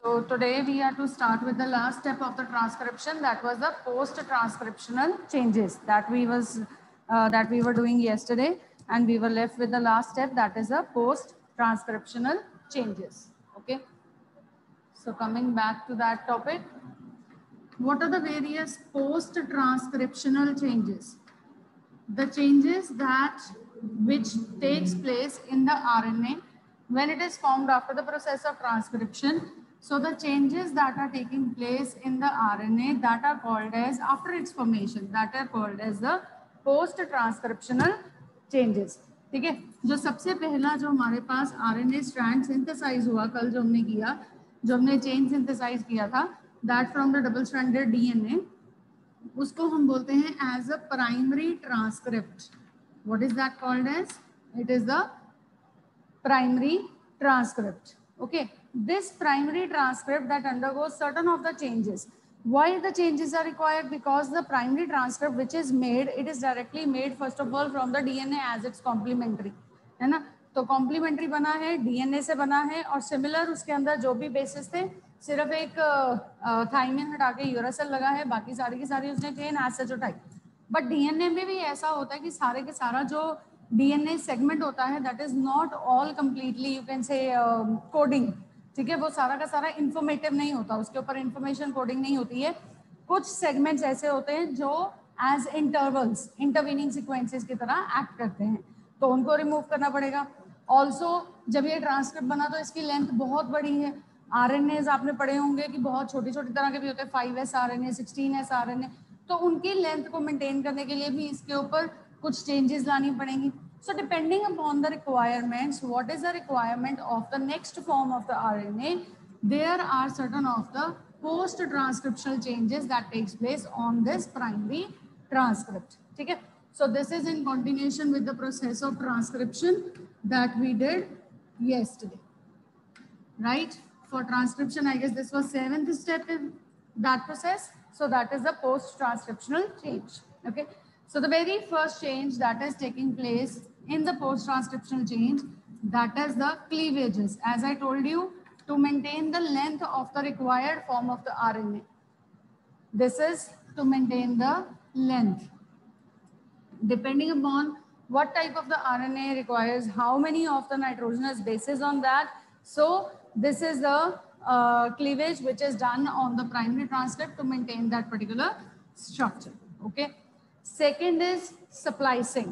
So today we are to start with the last step of the transcription. That was the post-transcriptional changes that we were doing yesterday, and we were left with the last step, that is the post-transcriptional changes. Okay. So coming back to that topic, what are the various post-transcriptional changes? The changes which takes place in the RNA when it is formed after the process of transcription. So the changes that are taking place in the RNA that are called as, after its formation, that are called as the post-transcriptional changes. ठीक है, जो सबसे पहला जो हमारे पास RNA strand synthesize हुआ कल जो हमने किया, जो हमने chain synthesize किया था, that from the double stranded DNA, उसको हम बोलते हैं as a primary transcript. What is that called as? It is the primary transcript. Okay, this primary transcript that undergoes certain of the changes. Why the changes are required? Because the primary transcript which is made, it is directly made first of all from the DNA as its complementary, है ना? तो complementary बना है, DNA से बना है, और similar उसके अंदर जो भी बेसिस थे, सिर्फ एक थाइमिन हटा के यूरासिल लगा है, बाकी सारी की सारी उसने चेन एज सच उठाई. बट डीएनए में भी ऐसा होता है कि सारे के सारा जो डीएनए सेगमेंट होता है, that is not all completely you can say coding. ठीक है, वो सारा का सारा इंफॉर्मेटिव नहीं होता, उसके ऊपर इंफॉर्मेशन कोडिंग नहीं होती है. कुछ सेगमेंट्स ऐसे होते हैं जो एज इंटरवल्स, इंटरवीनिंग सीक्वेंसेस की तरह एक्ट करते हैं, तो उनको रिमूव करना पड़ेगा. ऑल्सो जब ये ट्रांसक्रिप्ट बना तो इसकी लेंथ बहुत बड़ी है. आरएनएस आपने पढ़े होंगे कि बहुत छोटी छोटी तरह के भी होते हैं, 5s आरएनए, 16s आरएनए, तो उनकी लेंथ को मेंटेन करने के लिए भी इसके ऊपर कुछ चेंजेस लानी पड़ेंगी. So depending upon the requirements, what is the requirement of the next form of the RNA, there are certain of the post-transcriptional changes that takes place on this primary transcript. ठीक है, so this is in continuation with the process of transcription that we did yesterday, right? For transcription, I guess this was 7th step in that process. So that is the post-transcriptional change. Okay. So the very first change that is taking place in the post-transcriptional change, that is the cleavages. As I told you, to maintain the length of the required form of the RNA. This is to maintain the length. Depending upon what type of the RNA requires, how many of the nitrogenous bases on that. So this is the cleavage which is done on the primary transcript to maintain that particular structure. Okay. Second is splicing.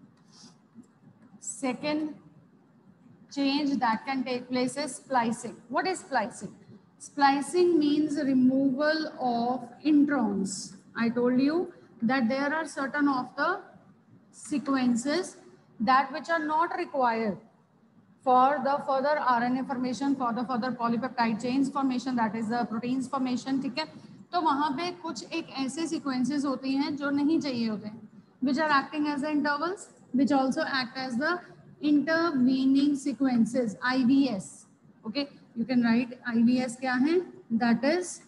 Second change that can take place is splicing. What is splicing? Splicing means removal of introns. I told you that there are certain of the sequences that which are not required for the further RNA formation, for the further polypeptide chains formation, that is the proteins formation. ठीक है, तो वहाँ पे कुछ एक ऐसे sequences होती हैं जो नहीं चाहिए होते हैं, which are acting as the intervals, which also act as the intervening sequences, IVS. Okay, you can write IVS क्या है? That is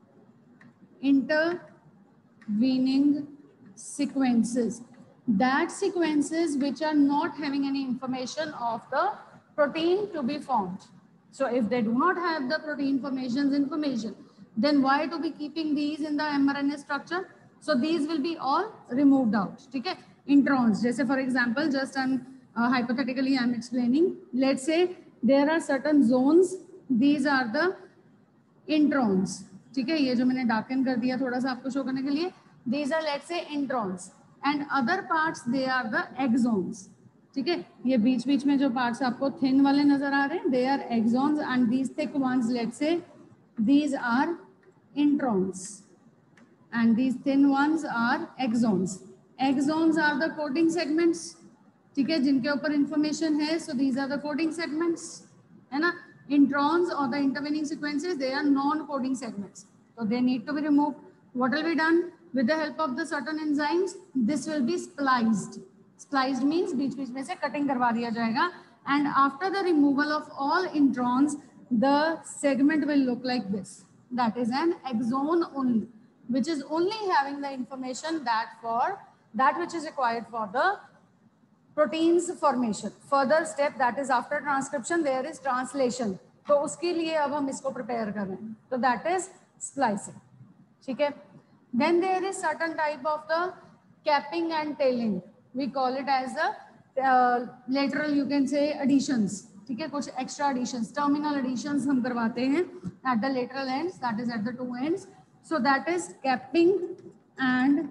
intervening sequences. That sequences which are not having any information of the protein to be formed. So if they do not have the protein formations information, then why to be keeping these in the mRNA structure? So these will be all removed out. ठीक है, introns. जैसे for example, just hypothetically I'm explaining. Let's say there are certain zones. These are the introns. ठीक है, ये जो मैंने darken कर दिया थोड़ा सा आपको शो करने के लिए. These are let's say introns, and other parts they are the exons. ठीक है, ये बीच बीच में जो parts आपको thin वाले नजर आ रहे हैं, they are exons, and these thick ones, let's say these are introns, and these thin ones are exons. Exons are the coding segments. ठीक है, जिनके ऊपर information है, so these are the coding segments, है ना? Introns or the intervening sequences, they are non-coding segments, so they need to be removed. What will be done? With the help of the certain enzymes, this will be spliced. Spliced means बीच बीच में से cutting करवा दिया जाएगा, and after the removal of all introns, the segment will look like this. That is an exon only, which is only having the information that which is required for the proteins formation. Further step, that is after transcription, there is translation. तो उसके लिए अब हम इसको prepare कर रहे हैं, तो दैट इज स्प्लाइसिंग, ठीक है। Then there is certain type of the capping and tailing, we call it as the lateral you can say additions, ठीक है, कुछ एक्स्ट्रा एडिशंस, टर्मिनल एडिशंस हम करवाते हैं at the lateral ends, that is at the two ends, so that is capping and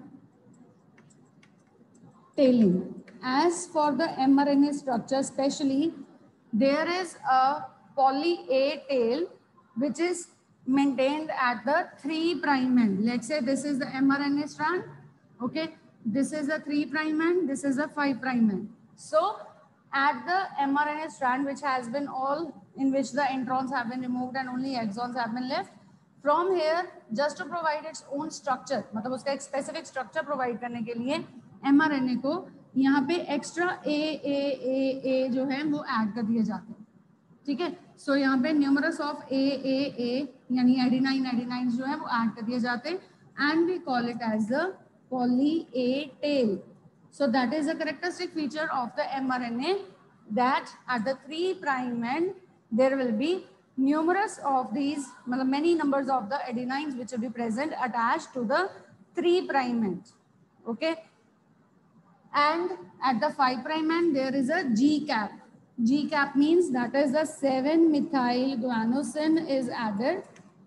tailing. As for the mRNA structure especially, there is a poly A tail which is maintained at the 3' end. Let's say this is the mRNA strand, okay, this is the 3' end, this is the 5' end. So at the mRNA strand which has been all in which the introns have been removed and only exons have been left, from here just to provide its own structure, मतलब उसका एक specific structure provide करने के लिए mRNA को यहाँ पे extra ए जो है वो ऐड कर दिए जाते हैं, ठीक है। सो यहाँ पे न्यूमरस ऑफ ए यानी एडिनाइन जो है वो ऐड कर दिए जाते हैं and we call it as the poly A tail. So that is the characteristic feature of the mRNA that at the 3' end there will be numerous of these, many numbers of the adenines which will be present attached to the 3' end, okay. And at the 5' end there is a G cap. G cap means that is the 7-methyl guanosine is added.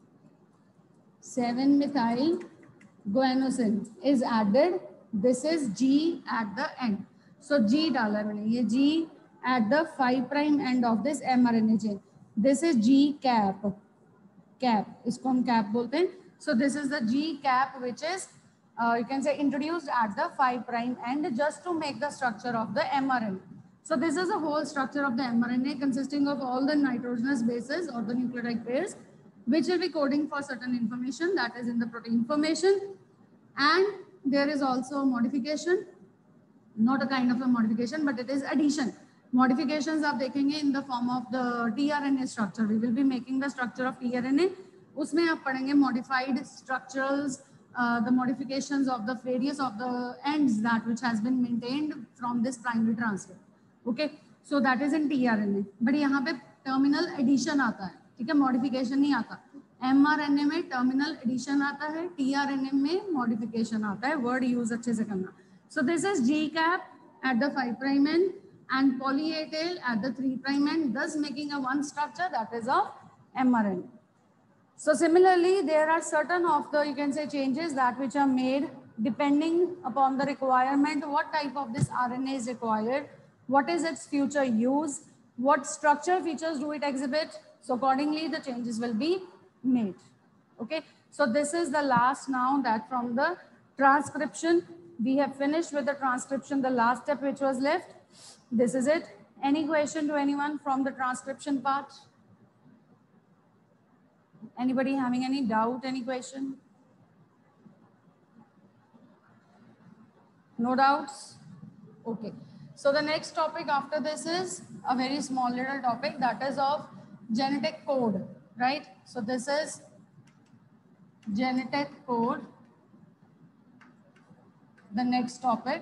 7-methyl guanosine is added. This is G at the end. So G डाला है मैंने, ये G at the 5' end of this mRNA chain. This is G cap. Cap, इसको हम cap बोलते हैं. So this is the G cap which is you can say introduced at the 5' end just to make the structure of the mRNA. So this is the whole structure of the mRNA consisting of all the nitrogenous bases or the nucleotide pairs which will be coding for certain information that is in the protein information. And there is also a modification, not a kind of a modification but it is addition. Modifications आप देखेंगे in the form of the tRNA structure. We will be making the structure of tRNA. उसमें आप पढ़ेंगे modified structures, the modifications of the various of the ends that which has been maintained from this primary transcript, okay. So that is in tRNA. but यहाँ पे terminal addition आता है, ठीक है, modification नहीं आता. mRNA में terminal addition आता है, tRNA में modification आता है. word use अच्छे से करना. So this is G cap at the 5' end and poly A tail at the 3' end, thus making a one structure that is of mRNA. So similarly, there are certain of the, you can say, changes that which are made depending upon the requirement, what type of this RNA is required, what is its future use, what structure features do it exhibit. So accordingly, the changes will be made. Okay. So this is the last now that from the transcription, we have finished with the transcription, the last step which was left. This is it. Any question to anyone from the transcription part? Anybody having any doubt, any question? No doubts? Okay. So the next topic after this is a very small little topic that is of genetic code, right? So this is genetic code. The next topic.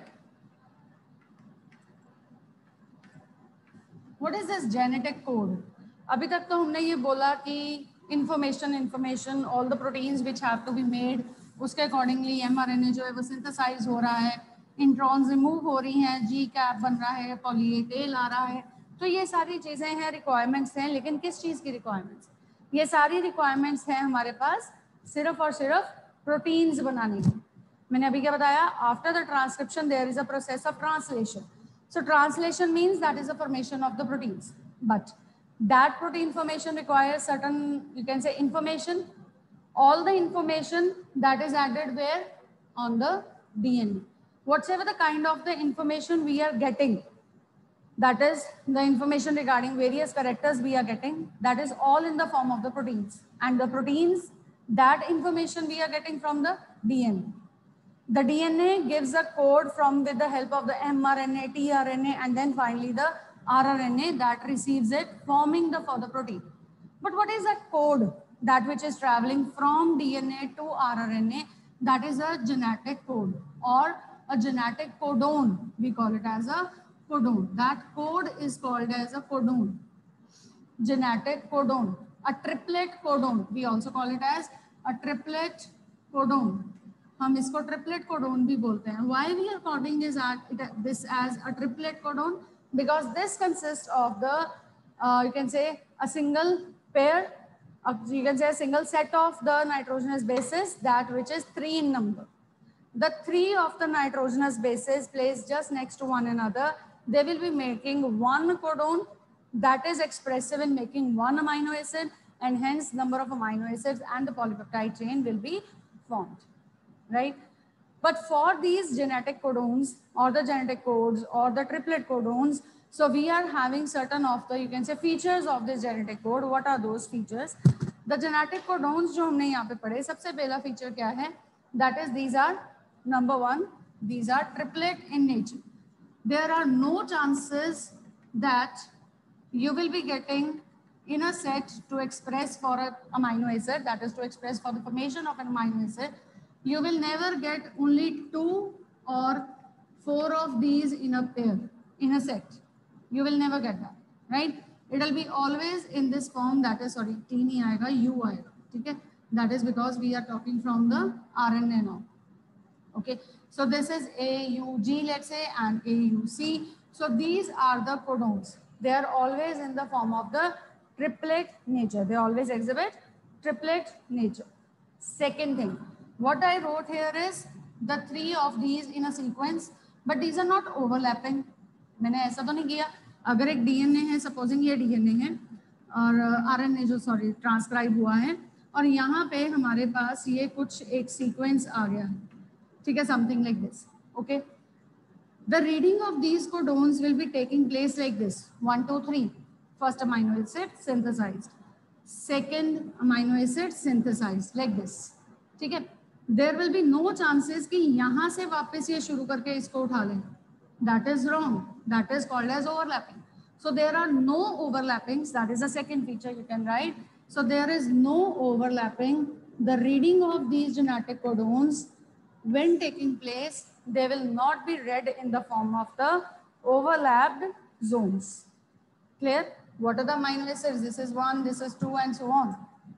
What is this genetic code? अभी तक तो हमने ये बोला कि information, all the proteins which have to be made, उसके accordingly mRNA जो है वो synthesize हो रहा है, introns remove हो रही हैं, G cap बन रहा है, poly A tail आ रहा है. तो ये सारी चीज़ें हैं, requirements हैं, लेकिन किस चीज़ की requirements? ये सारी requirements हैं हमारे पास सिर्फ और सिर्फ proteins बनाने की. मैंने अभी क्या बताया? After the transcription there is a process of translation. So translation means that is the formation of the proteins. But that protein formation requires certain, you can say, information. All the information that is added where? On the DNA. Whatever the kind of the information we are getting, that is the information regarding various characters we are getting, that is all in the form of the proteins. And the proteins, that information we are getting from the DNA. The DNA gives a code from with the help of the mRNA, tRNA, and then finally the rRNA that receives it, forming the for the protein. But what is that code? That which is traveling from DNA to rRNA, that is a genetic code or a genetic codon. We call it as a codon. That code is called as a codon. genetic codon, a triplet codon. We also call it as a triplet codon. हम इसको triplet codon भी बोलते हैं. Why we are calling this as a triplet codon? Because this consists of the you can say a single pair, you can say a single set of the nitrogenous bases, that which is 3 in number. The 3 of the nitrogenous bases placed just next to one another, they will be making one codon that is expressive in making one amino acid, and hence number of amino acids and the polypeptide chain will be formed, right? But for these genetic codons or the genetic codes or the triplet codons, so we are having certain of the, you can say, features of this genetic code. What are those features? The genetic codons जो हमने यहाँ पे पढ़े, सबसे पहला feature क्या है? That is, these are, number one, these are triplet in nature. There are no chances that you will be getting in a set to express for an amino acid, that is to express for the formation of an amino acid. You will never get only 2 or 4 of these in a pair, in a set. You will never get that, right? It will be always in this form, that is, sorry, T nahi aayega, U aayega, okay? That is because we are talking from the RNA now, okay? So this is AUG, let's say, and AUC. So these are the codons. They are always in the form of the triplet nature. They always exhibit triplet nature. Second thing, what I wrote here is the 3 of these in a sequence, but these are not overlapping. मैंने ऐसा तो नहीं किया, अगर एक DNA है, supposing ये DNA है और RNA जो सॉरी ट्रांसक्राइब हुआ है, और यहाँ पे हमारे पास ये कुछ एक सीक्वेंस आ गया है, ठीक है, something like this, okay. The reading of these codons will be taking place like this: 1, 2, 3. First amino acid synthesized, second amino acid synthesized, like this, ठीक है. There will be no chances कि यहाँ से वापस ये शुरू करके इसको उठा लें. That is wrong. That is called as overlapping. So there are no overlappings. That is the second feature you can write. So there is no overlapping. The reading of these genetic codons, when taking place, they will not be read in the form of the overlapped zones. Clear? What are the amino acids? This is 1, this is 2, and so on.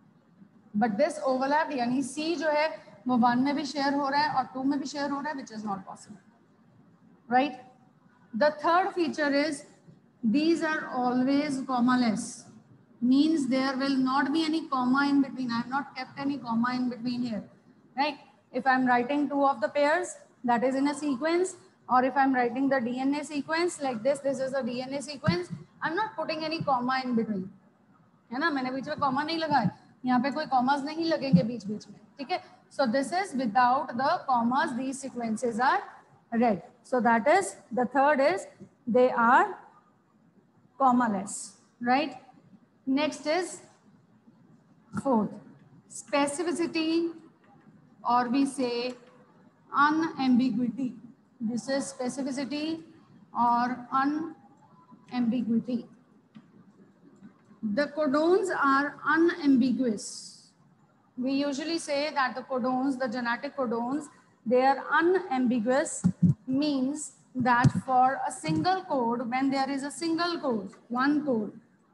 But this overlap, यानी C जो है वो 1 में भी share हो रहा है और 2 में भी share हो रहा है, which is not possible, right? The third feature is these are always commaless. Means there will not be any comma in between. I have not kept any comma in between here, right? If I'm writing 2 of the pairs, that is in a sequence, or if I'm writing the DNA sequence like this, this is a DNA sequence, I'm not putting any comma in between. है ना, मैंने बीच में comma नहीं लगाया, यहाँ पे कोई commas नहीं लगेंगे बीच बीच में, ठीक है. So this is without the commas, these sequences are read. So that is, the third is they are commaless, right? Next is fourth, specificity, or we say unambiguity. This is specificity or unambiguity. The codons are unambiguous. We usually say that the codons, the genetic codons, they are unambiguous, means that for a single code, when there is a single code, one code,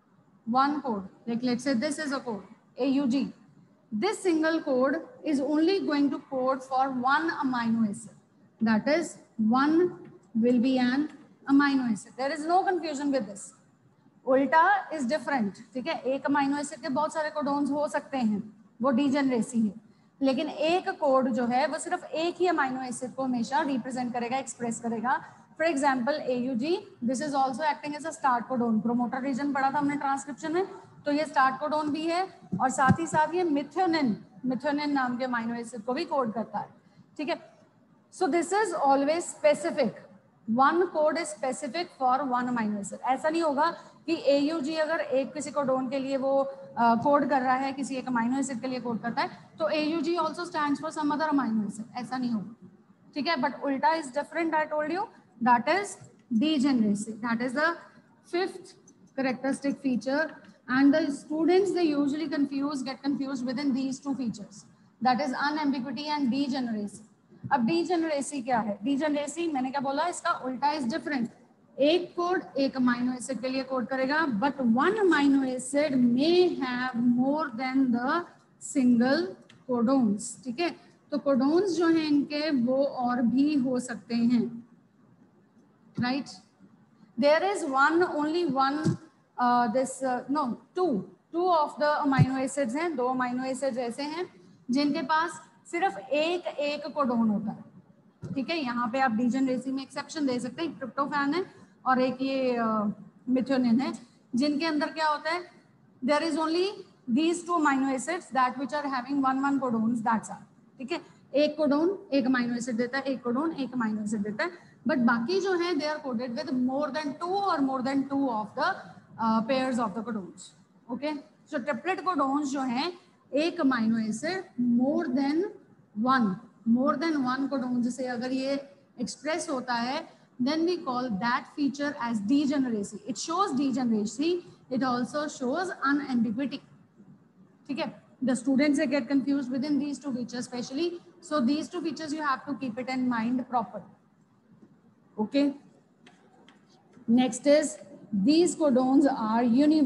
like let's say this is a code, AUG. This single code is only going to code for one amino acid. That is, one will be an amino acid. There is no confusion with this. उल्टा is different, ठीक है. एक amino acid के बहुत सारे codons हो सकते हैं, वो डीजेनरेसी है, लेकिन एक कोड जो है वो सिर्फ एक ही अमाइनो एसिड को हमेशा रिप्रेजेंट करेगा, एक्सप्रेस करेगा. For example AUG, this is also acting as a start codon. Promoter region पढ़ा था हमने ट्रांसक्रिप्शन में, तो ये स्टार्ट कोडोन भी है, और साथ ही साथ ये मिथ्योनिन नाम के अमाइनो एसिड को भी कोड करता है, ठीक है. So this is always specific. One code is specific for one amino acid. ऐसा नहीं होगा कि AUG अगर एक किसी कोडोन के लिए वो कोड कर रहा है, किसी एक अमाइनो एसिड के लिए कोड करता है, तो AUG also stands for some other amino acid. ऐसा नहीं होगा, ठीक है. बट उल्टा is different. I told you that is degeneracy. That is the fifth characteristic feature, and the students, they usually get confused within these two features, that is unambiguity and degeneracy. अब degeneracy क्या है? Degeneracy मैंने क्या बोला, इसका उल्टा is different. एक code एक अमाइनो एसिड के लिए कोड करेगा, but one amino acid may have more than the single codons, ठीक है। तो कोडोन्स जो हैं इनके वो और भी हो सकते हैं, right. There is one only one this no two of the amino acids हैं, दो अमाइनो एसिड्स ऐसे हैं जिनके पास सिर्फ एक एक कोडोन होता है, ठीक है। यहाँ पे आप डीजेनरेसी में एक्सेप्शन दे सकते हैं, ट्रिप्टोफैन है और एक ये मिथ्योनिन है, जिनके अंदर क्या होता है, there is only these two amino acids that which are having one one codons, that's are, ठीक है। एक कोडोन एक अमाइनो एसिड देता है, एक कोडोन एक अमाइनो एसिड देता है, बट बाकी जो है they are coded with more than two और more than two of the pairs of the codons, okay. So triplet codons जो हैं एक amino acid more than one codon से अगर ये एक्सप्रेस होता है, then we call that feature as degeneracy. It shows degeneracy, it also shows unambiguity, ठीक है। The students they get confused within these two features especially, so these two features you have to keep it in mind proper, okay। Next is these codons are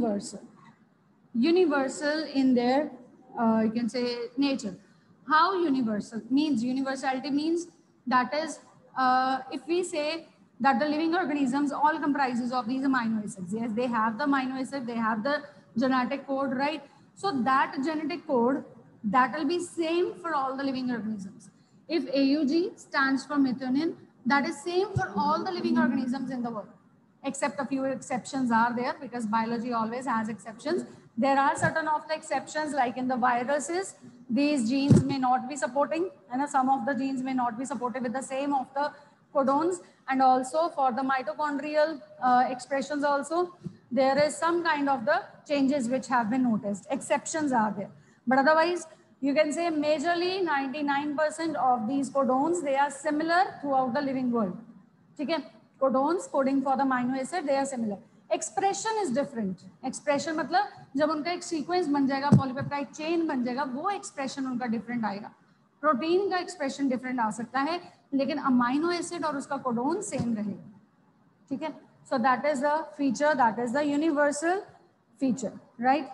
universal in their you can say nature. How universal? Means universality means that is if we say that the living organisms all comprises of these amino acids, yes, they have the amino acid, they have the genetic code, right? So that genetic code that will be same for all the living organisms. If AUG stands for methionine, that is same for all the living organisms in the world, except a few exceptions are there because biology always has exceptions. There are certain of the exceptions, like in the viruses, these genes may not be supporting, and some of the genes may not be supported with the same of the codons, and also for the mitochondrial expressions also, there is some kind of the changes which have been noticed. Exceptions are there, but otherwise you can say majorly 99% of these codons, they are similar throughout the living world, ठीक है। Codons coding for the amino acid, they are similar. Expression is different. Expression मतलब जब उनका एक sequence बन जाएगा, polypeptide chain बन जाएगा, वो एक्सप्रेशन उनका डिफरेंट आएगा। प्रोटीन का एक्सप्रेशन डिफरेंट आ सकता है, लेकिन अमाइनो एसिड और उसका कोडोन सेम रहेगा, ठीक है। So that is the feature, that is the universal feature, right.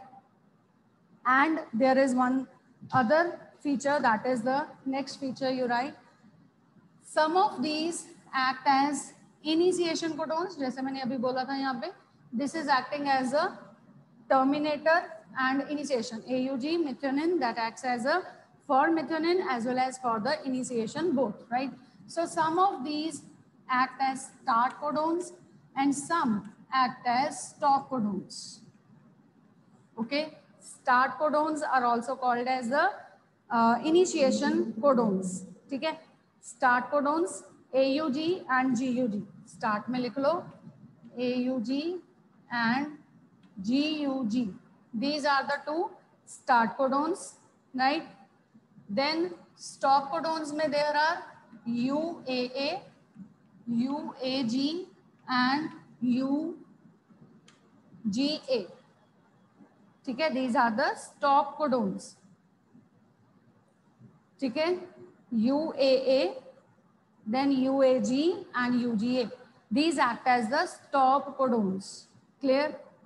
And there is one other feature, that is the next feature you right. Some of these act as initiation codons, जैसे मैंने अभी बोला था यहाँ पे, this is acting as a terminator and initiation. AUG methionine that acts as a for methionine as well as for the initiation both, right? So some of these act as start codons and some act as stop codons, okay। Start codons are also called as the initiation codons, ठीक है। Start codons AUG and GUG, start में लिख लो AUG and GUG, these are the two start codons, right? Then stop codons में there are UAA, UAG and UGA, ठीक है। these are the stop codons, ठीक है। UAA, then UAG and UGA, these act as the stop codons, clear?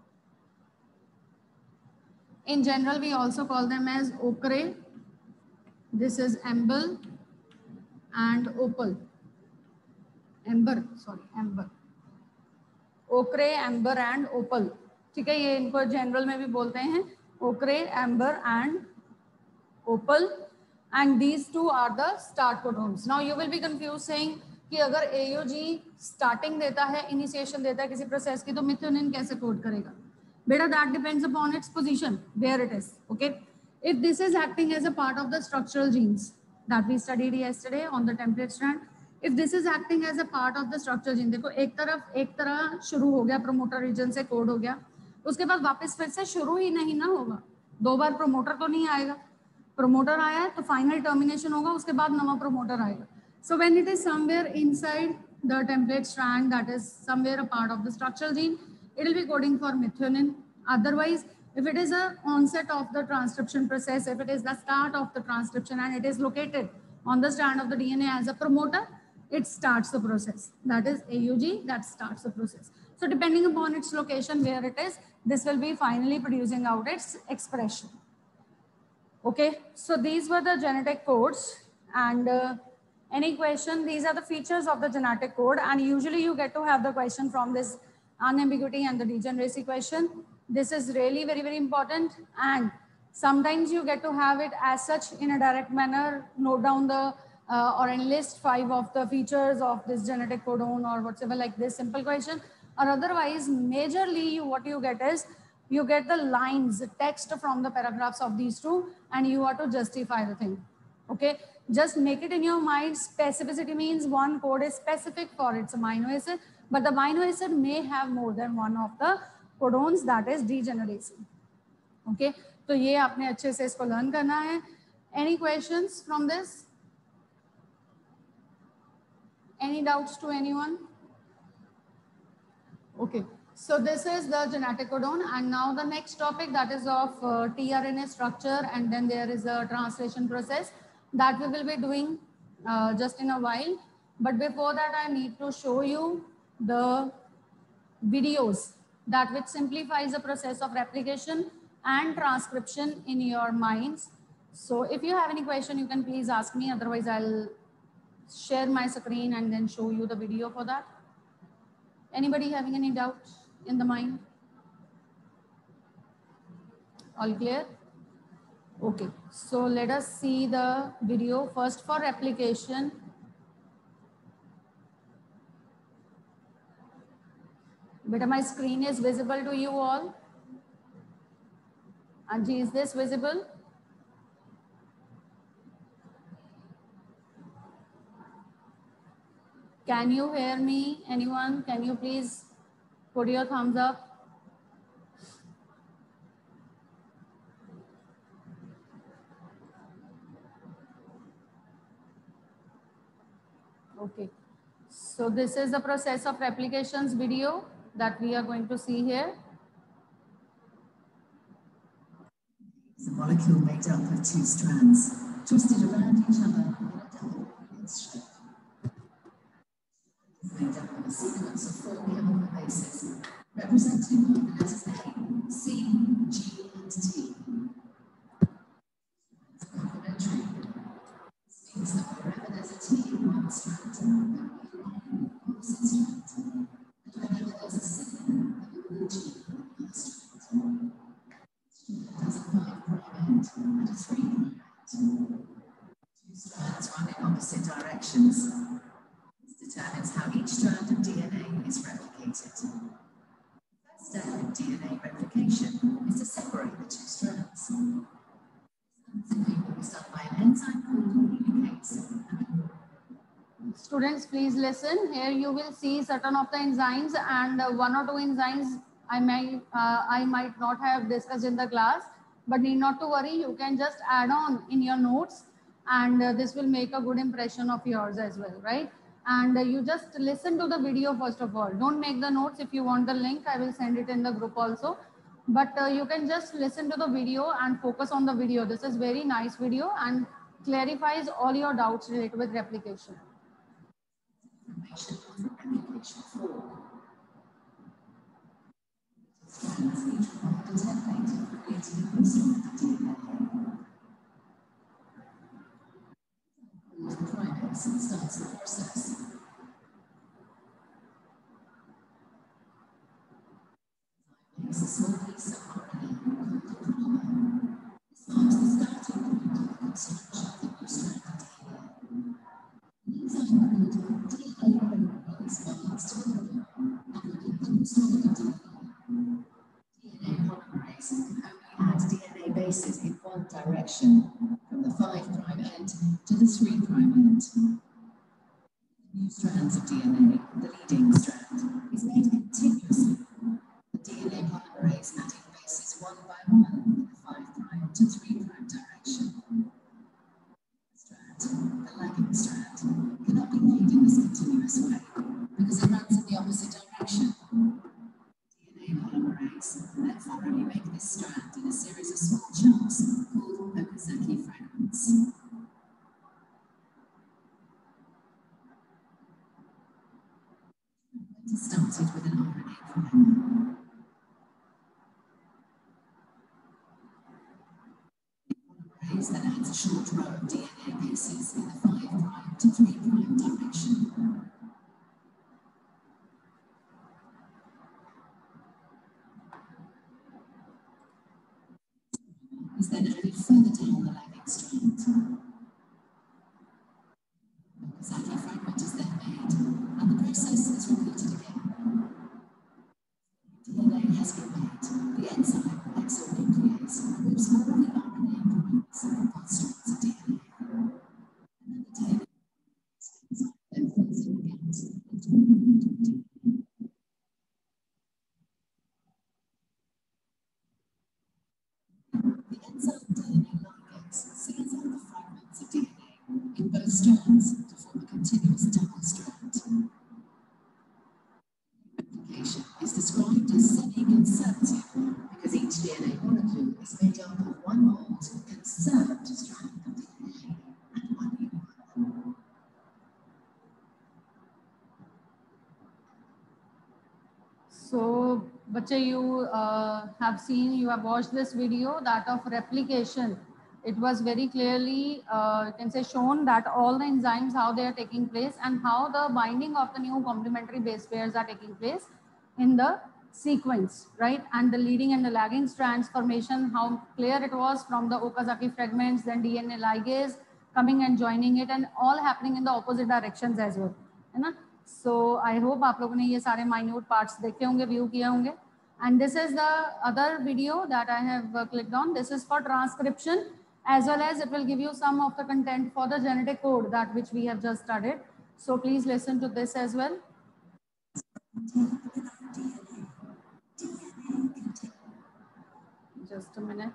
In general, we also call them as ochre. This is amber and opal. Amber. Ochre, amber and opal. ठीक है, ये इनको general में भी बोलते हैं ochre, amber and opal. And these two are the start codons. Now you will be confused saying कि अगर AUG starting देता है, initiation देता है किसी प्रोसेस की, तो methionine कैसे कोड करेगा? Beta, that depends upon its position, where it is, okay? If this is acting as a part of the structural genes that we studied yesterday on the template strand, if this is acting as a part of the structural gene, देखो एक तरह शुरू हो गया, promoter region से code हो गया, उसके बाद वापस फिर से शुरू ही नहीं ना होगा, दो बार promoter तो नहीं आएगा, promoter आया है तो final termination होगा, उसके बाद नवा promoter आएगा. So when it is somewhere inside the template strand, that is somewhere a part of the structural gene, it will be coding for methionine. Otherwise, if it is a onset of the transcription process, if it is the start of the transcription and it is located on the strand of the DNA as a promoter, it starts the process. That is AUG, that starts the process. So depending upon its location where it is, this will be finally producing out its expression. Okay, so these were the genetic codes, and any question, these are the features of the genetic code, and usually you get to have the question from this unambiguity and the degeneracy question. This is really very, very important, and sometimes you get to have it as such in a direct manner, note down the or enlist 5 of the features of this genetic codon or whatever, like this simple question. Or otherwise, majorly what you get is you get the lines, text from the paragraphs of these two, and you are to justify the thing. Okay, just make it in your mind. Specificity means one code is specific for its amino acid, but the amino acid may have more than one of the codons, that is degeneracy. Okay, तो ये आपने अच्छे से इसको learn करना है. Any questions from this? Any doubts to anyone? Okay, so this is the genetic codon, and now the next topic, that is of tRNA structure, and then there is a translation process that we will be doing just in a while. But before that, I need to show you the videos that which simplifies the process of replication and transcription in your minds. So if you have any question, you can please ask me. Otherwise, I'll share my screen and then show you the video for that. Anybody having any doubts in the mind? All clear? Okay, so let us see the video first for replication. Beta, my screen is visible to you all. Anji, is this visible? Can you hear me? Anyone? Can you please put your thumbs up? Okay. So this is the process of replications video that we are going to see here. It's a molecule made up of 2 strands, twisted around each other in a double helix shape. It's made up of a sequence of 4 chemical bases, representing the letters A, C, G, and T. It's complementary. This means that wherever there's a T in one strand, there will be an opposite strand. And whenever there's a C, there will be a G in the other strand. Has a 5' end and a 3' end. 2 strands run in opposite directions. This determines how each strand of DNA is replicated. The first step in DNA replication is to separate the 2 strands. This is done by an enzyme called helicase. Students, please listen. Here you will see certain of the enzymes, and 1 or 2 enzymes I might not have discussed in the class, but need not to worry. You can just add on in your notes, and this will make a good impression of yours as well, right? And you just listen to the video first of all. Don't make the notes. If you want the link, I will send it in the group also. But you can just listen to the video and focus on the video. This is very nice video and clarifies all your doubts related with replication. Information of the replication fork. Strands each provide a template for creating a new strand of DNA. The primase starts the process. Makes a small piece of RNA called a polymer. This marks the starting point of the construction of the new strand of DNA. An enzyme called DNA polymerase binds to the polymer and creates a new strand of DNA. DNA polymerase can only add DNA bases in one direction, from the 5' end to the 3' end. New strands of DNA, the leading strand, is made continuously. The DNA polymerase adding bases 1 by 1 in the 5' to 3' direction. The strand, the lagging strand, cannot be made in this continuous way because it runs in the opposite direction. DNA polymerase therefore only make this strand in a series of small chunks called Okazaki fragments. polymerase that adds a short row of DNA bases in the 5' to 3' direction. Is then added further down the lagging strand. Okazaki fragment is then made, and the process is repeated again. DNA has been made. The enzyme exonuclease removes all the RNA fragments from both strands of DNA. And then the enzyme then fills in the gaps into the DNA. The enzyme DNA ligase seals up the fragments of DNA in both strands to form a continuous double strand. Replication is described as semi-conservative because each DNA molecule is made up of one old, conserved strand of DNA and one new one. So, bache, you you have watched this video, that of replication. It was very clearly, you can say, shown that all the enzymes, how they are taking place and how the binding of the new complementary base pairs are taking place in the sequence, right? And the leading and the lagging strands formation, how clear it was from the Okazaki fragments, then DNA ligase coming and joining it, and all happening in the opposite directions as well, है ना? So I hope आप लोगों ने ये सारे minute parts देखे होंगे, view किए होंगे. And this is the other video that I have clicked on. This is for transcription, as well as it will give you some of the content for the genetic code, that which we have just studied. So please listen to this as well. Just a minute.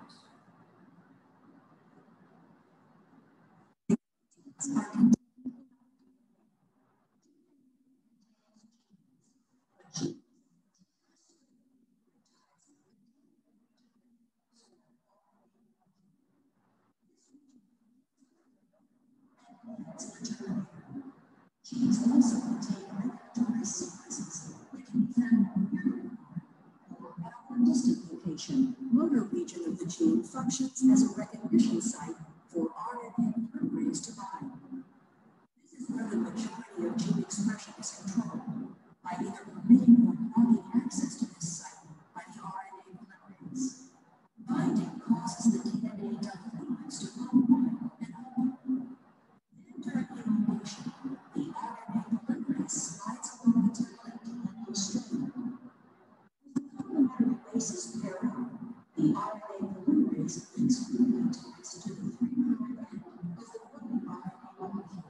Genes also contain regulatory sequences that can be found at a distant location. Motor region of the gene functions as a recognition site for RNA polymerase to bind. This is where the majority of gene expression is controlled by either permitting or blocking access to this site by the RNA polymerase. Binding causes the DNA double helix to unwind and open. Then during elongation, the RNA polymerase slides along the template DNA strand. As the complementary bases pair up, the RNA polymerase links nucleotides to the 3' end of the coding RNA molecule.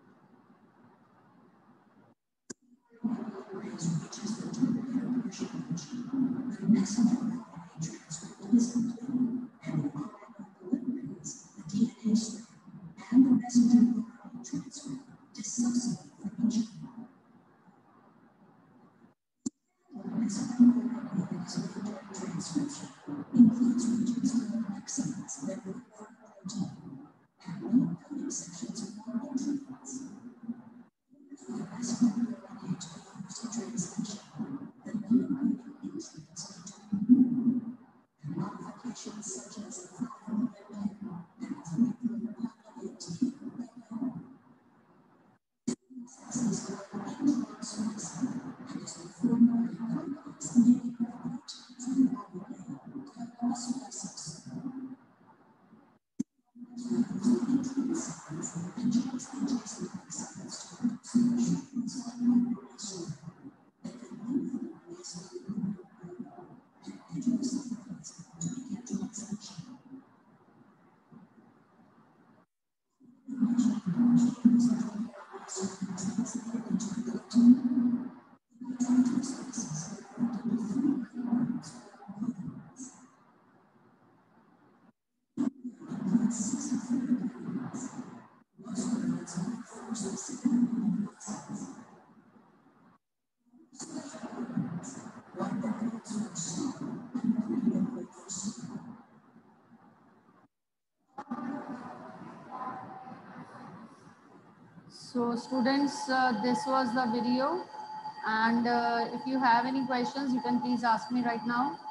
The polymerase reaches the terminal portion of the gene, the messenger RNA transcript is completed, and the RNA polymerase, the DNA strand, and the messenger RNA transcript dissociate from each other. The messenger RNA that is made during transcription includes regions called exons that report protein, and no coding sections for introns. For the messenger RNA to be used in translation, the non-coding introns need to be removed, and modifications such as the 5' and 3' pocket T This is called intron splicing and is performed by glycosylated proteins in the RNA called splices. Intron sequence and genes adjacent exons to reconstruction is like microRNA that can move the RNAs through the and heterocyclase to begin translation. Genes are translated into a protein. The transcriptases are divided into 3 microns called codons. Includes 63 codons. Most codons only form specific amino acids. Special codons, one that codes for salt and one that codes for sugar. So students, this was the video, and if you have any questions, you can please ask me right now.